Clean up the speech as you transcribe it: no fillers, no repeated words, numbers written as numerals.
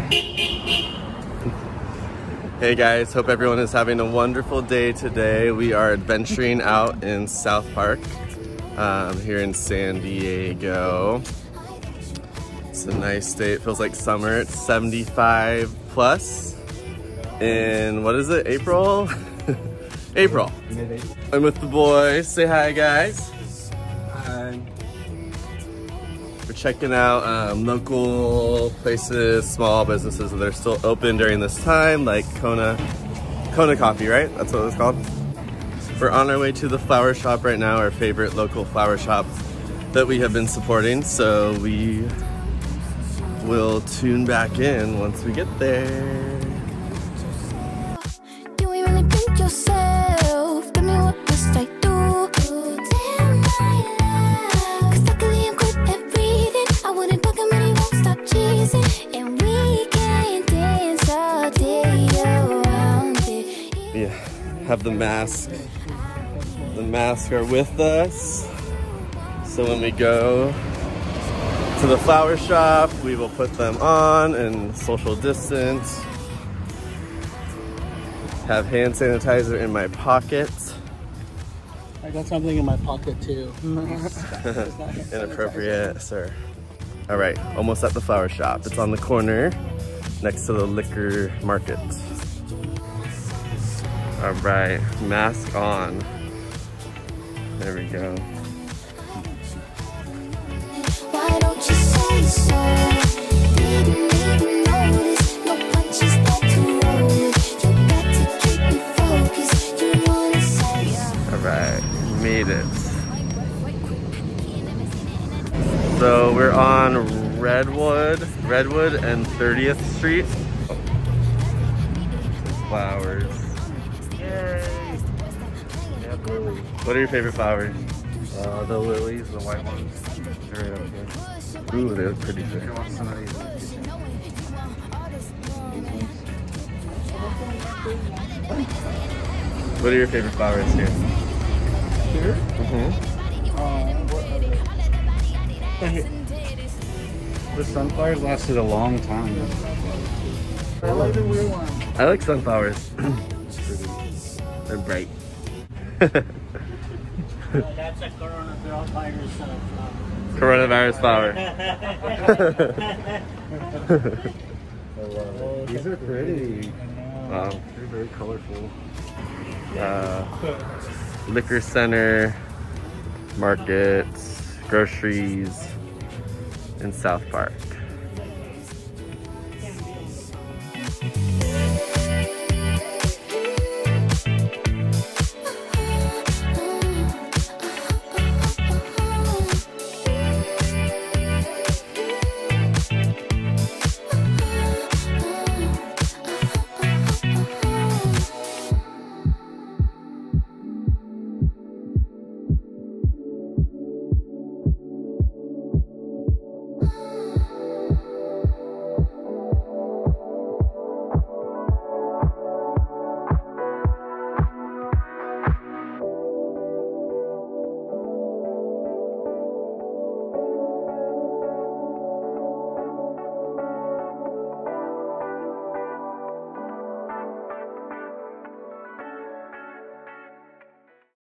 Hey guys, hope everyone is having a wonderful day today. We are adventuring out in South Park here in San Diego. It's a nice day. It feels like summer. It's 75 plus in, what is it, April? April. I'm with the boys. Say hi, guys. Hi. We're checking out local places, small businesses that are still open during this time, like Kona Coffee, right? That's what it's called. We're on our way to the flower shop right now, our favorite local flower shop that we have been supporting. So we will tune back in once we get there. Have the mask. The masks are with us. So when we go to the flower shop, we will put them on and social distance. Have hand sanitizer in my pocket. I got something in my pocket too. Inappropriate, sir. All right, almost at the flower shop. It's on the corner next to the liquor market. All right, mask on. There we go. Why don't you say so? Didn't even notice. No punches that to roll with. You got to keep me focused. You wanna say All right, made it. So we're on Redwood and 30th Street. Flowers. What are your favorite flowers? The lilies, the white ones. They're right up there. Ooh, they look pretty good. What are your favorite flowers here? Here? The sunflowers lasted a long time. I like the weird one. I like sunflowers. They're bright. That's a coronavirus flower. Coronavirus flower. These are pretty. Wow. They're very colorful. Liquor center, markets, groceries in South Park.